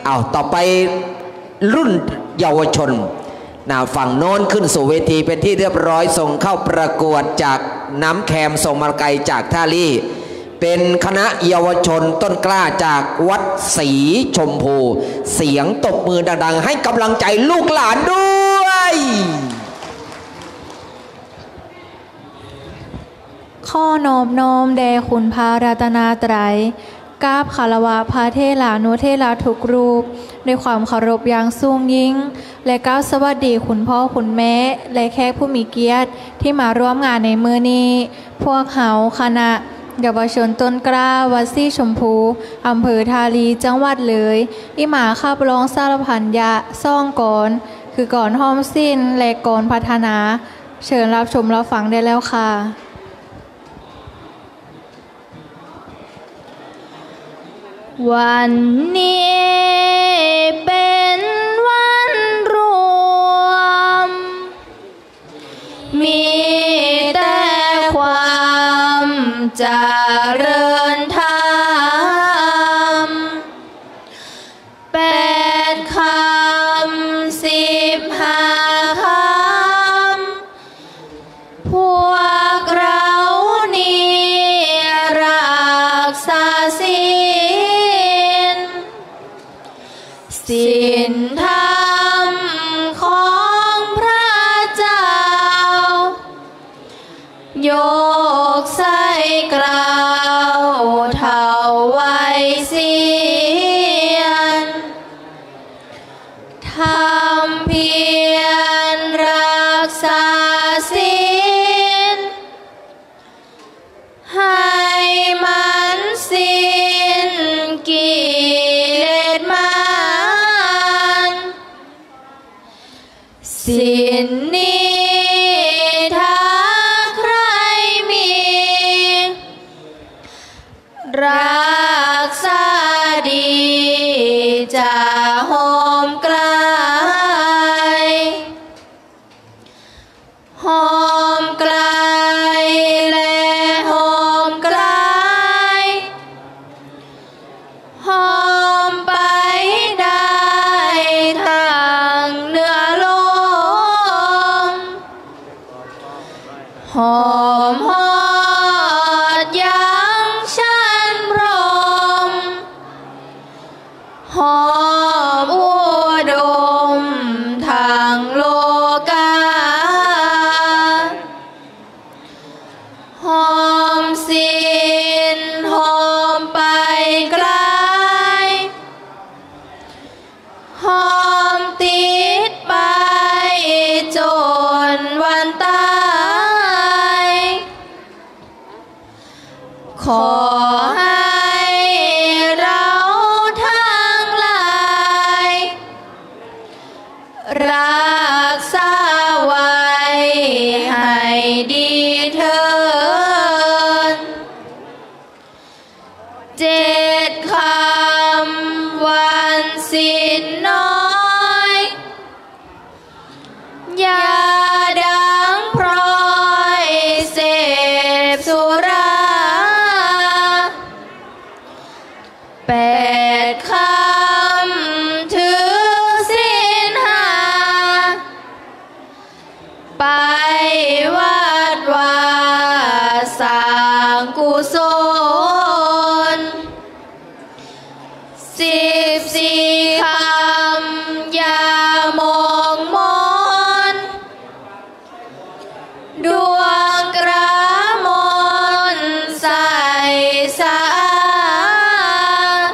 เอาต่อไปรุ่นเยาวชนฝั่งโน้นขึ้นสู่เวทีเป็นที่เรียบร้อยส่งเข้าประกวดจากน้ำแคมส่งมาไกลจากท่าลี่เป็นคณะเยาวชนต้นกล้าจากวัดศรีชมพูเสียงตบมือดังๆให้กำลังใจลูกหลานด้วยข้อนอบน้อมแด่คุณพระรัตนตรัยกราบคารวะพระเทลานุเทลาทุกรูปด้วยความเคารพอย่างสูงยิ่งและกราบสวัสดีคุณพ่อคุณแม่และแขกผู้มีเกียรติที่มาร่วมงานในมื้อนี้พวกเขาคณะเยาวชนต้นกล้าวัดศรีชมพูอำเภอทาลีจังหวัดเลยอิหมาขับร้องสารพันยะซ่องก่อนคือก่อนห้อมสิ้นและก่อนพัฒนาเชิญรับชมรับฟังได้แล้วค่ะวันนี้เป็นวันรวมมีแต่ความเจริญธรรม8 คำ 15 คำพวกเรานี้รักษาศีลธรรมของพระเจ้ายกใส่กล่าวเท่าไว้เสียนทำเพียรรักษาศีลให้มันสิ้นกิเลสศีลนี้ถ้าใครมีรักษาดีจะหอมไกลหอมไกลและหอมไกลหอมไปได้ทางเนื้อโลกหอมหอดยังฉันพรมหอมอุดมทางโลกาหอมศีลหอมไปไกลหอมติดไปจนวันตายขอให้เราทั้งหลายรักษาไว้ให้ดีเถิด7 คำวันศีลน้อยอย่าดังพร้อยเสพสุรา8 คำถือศีล5ไปวัดวาสร้างกุศล14 คำอย่ามองมนดวงกระมนใสสะอาด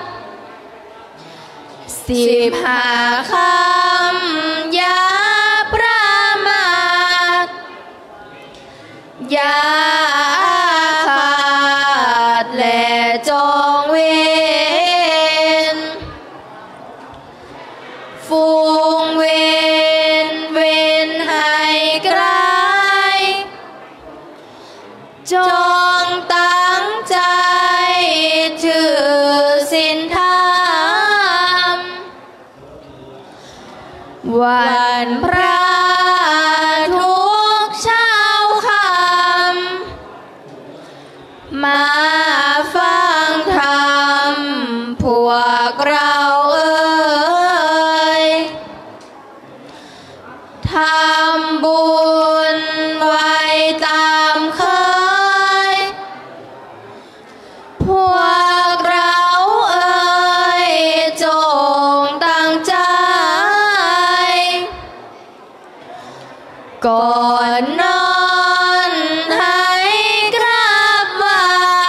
15 คำอย่าประมาทอย่าขาดและจองเวรฟูงเว้นให้ไกลจงตั้งใจถือศีลธรรมวันพระทุกเช้าค่ำมาฟังธรรมพวกเราพวกเราเอ่ยจงตั้งใจก่อนนอนให้กราบไหว้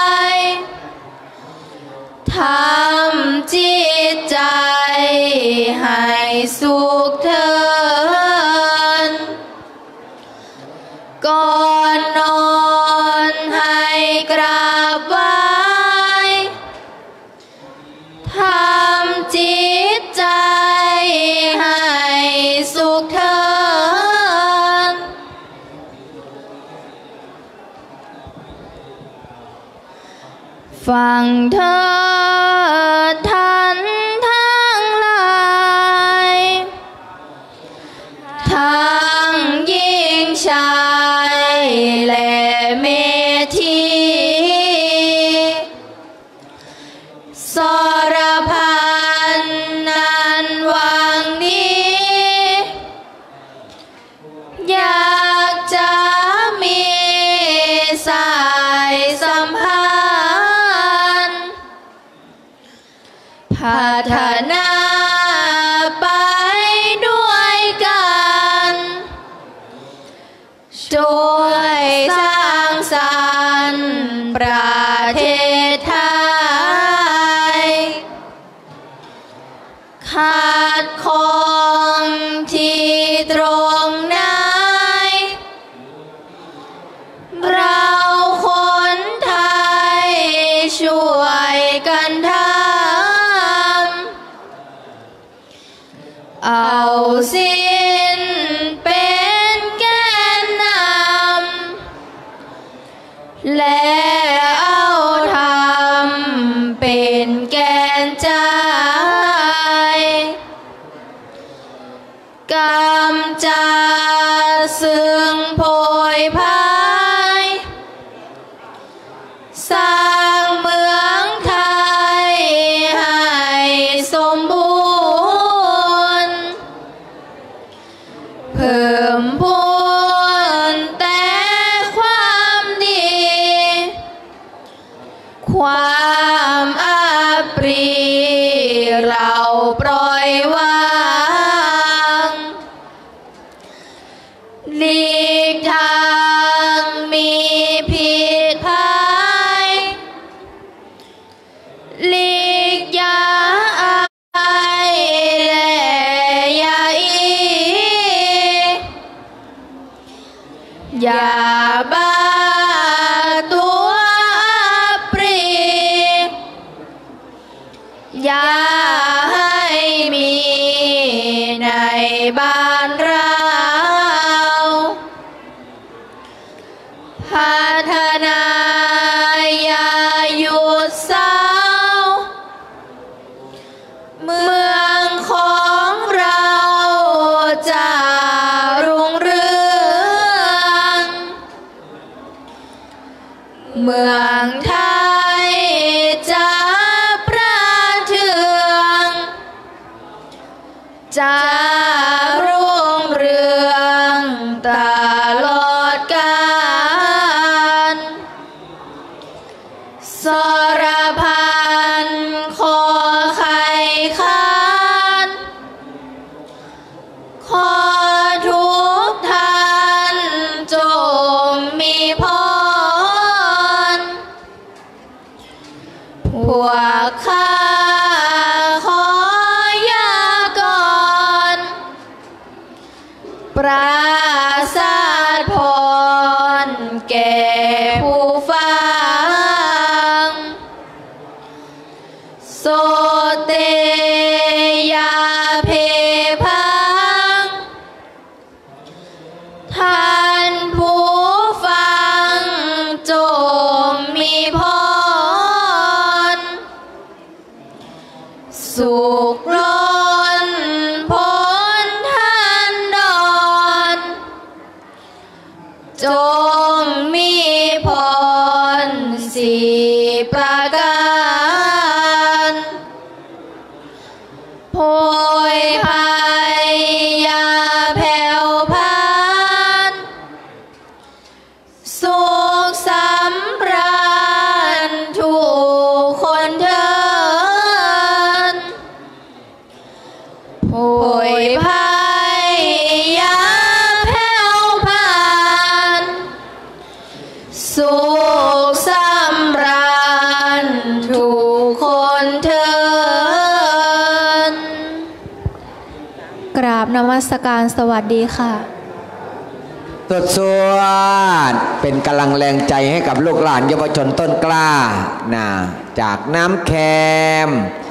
ทำจิตใจให้สุขเถิดก่อนนอนให้กราบไหว้ทำจิตใจให้สุขเถิดฟังเถิดท่านทั้งหลายทั้งหญิงชายและเมธีสรพันนั้นหวังดีอยากจะมีสายสัมพันธ์พัฒนาไปด้วยกันช่วยสร้างสรรค์ประเทศไทยขาดของที่ตรงไหนเราคนไทยช่วยกันทำเอาศีลเป็นแกนนำและเอาธรรมเป็นแกนใจกำจัดซึ่งโพยพายสร้างเมืองไทยให้สมบูรณ์เพิ่มพูนแต่ความดีความอัปรีเราปล่อยวางหลีกทางมีผิดภัยหลีกอย่าอายและอย่าอีอย่าบ้าตัวปรีอย่าให้มีในบ้านเราพัฒนาอย่าหยุดเศร้าเมืองของเราจะรุ่งเรืองเมืองไทยจะประเทืองจะรุ่งเรืองตลอดกาลสรพันขอไข่คานขอทุกท่านจงมีพรพวกข้าขอยากรปราศาสพรแก่ผู้ฟังโสเตยาเพพังท่านผู้ฟังจงมีพรสุขล้นพ้นทันดรจงมีพร4 ประการโพยภัยอย่าแผ่วพานสุขสำราญทั่กราบนมัสการสวัสดีค่ะสวดเป็นกำลังแรงใจให้กับลูกหลานเยาวชนต้นกล้านะจากน้ำแคม